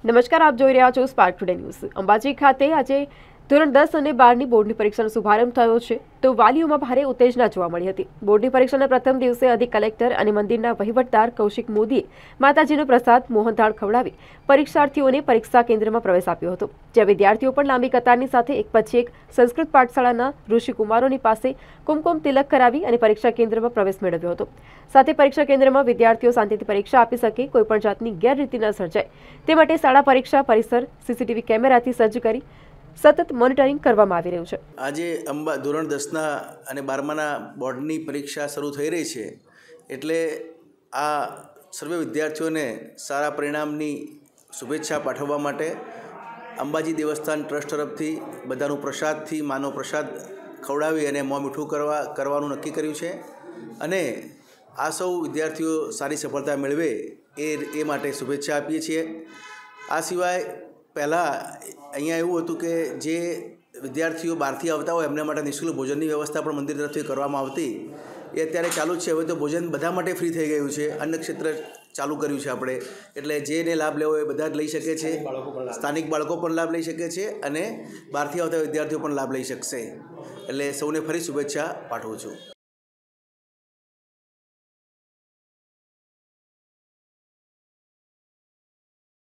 નમસ્કાર, આપ જોઈ રહ્યા છો સ્પાર્ક ટુડે ન્યૂઝ। અંબાજી ખાતે આજે ધોરણ 10 અને 12ની બોર્ડની પરીક્ષાનો શુભારંભ થયો છે, તો વાલીઓમાં ભારે ઉત્તેજના જોવા મળી હતી। બોર્ડની પરીક્ષાના પ્રથમ દિવસે અધિક કલેક્ટર અને મંદિરના વહીવટદાર કૌશિક મોદીએ માતાજીનો પ્રસાદ મોહનથાળ ખવડાવી પરીક્ષાર્થીઓને પરીક્ષા કેન્દ્રમાં પ્રવેશ આપ્યો હતો, જ્યાં વિદ્યાર્થીઓ પણ લાંબી કતારની સાથે એક પછી એક સંસ્કૃત પાઠશાળાના ઋષિકુમારોની પાસે કુમકુમ તિલક કરાવી અને પરીક્ષા કેન્દ્રમાં પ્રવેશ મેળવ્યો હતો। સાથે પરીક્ષા કેન્દ્રમાં વિદ્યાર્થીઓ શાંતિથી પરીક્ષા આપી શકે, કોઈપણ જાતની ગેરરીતિ ન સર્જાય તે માટે શાળા પરીક્ષા પરિસર સીસીટીવી કેમેરાથી સજ્જ કરી સતત મોનિટરિંગ કરવામાં આવી રહ્યું છે। આજે ધોરણ 10ના અને 12માના બોર્ડની પરીક્ષા શરૂ થઈ રહી છે, એટલે આ સર્વે વિદ્યાર્થીઓને સારા પરિણામની શુભેચ્છા પાઠવવા માટે અંબાજી દેવસ્થાન ટ્રસ્ટ તરફથી બધાનું પ્રસાદથી માનો પ્રસાદ ખવડાવી અને મોં મીઠું કરવાનું નક્કી કર્યું છે અને આ સૌ વિદ્યાર્થીઓ સારી સફળતા મેળવે એ માટે શુભેચ્છા આપીએ છીએ। આ સિવાય પહેલાં અહીંયા એવું હતું કે જે વિદ્યાર્થીઓ બહારથી આવતા હોય એમના માટે નિઃશુલ્ક ભોજનની વ્યવસ્થા પણ મંદિર તરફથી કરવામાં આવતી, એ અત્યારે ચાલુ જ છે। હવે તો ભોજન બધા માટે ફ્રી થઈ ગયું છે, અન્ન ક્ષેત્ર ચાલુ કર્યું છે આપણે, એટલે જેને લાભ લેવો એ બધા જ લઈ શકે છે। સ્થાનિક બાળકો પણ લાભ લઈ શકે છે અને બહારથી આવતા વિદ્યાર્થીઓ પણ લાભ લઈ શકશે, એટલે સૌને ફરી શુભેચ્છા પાઠવું છું।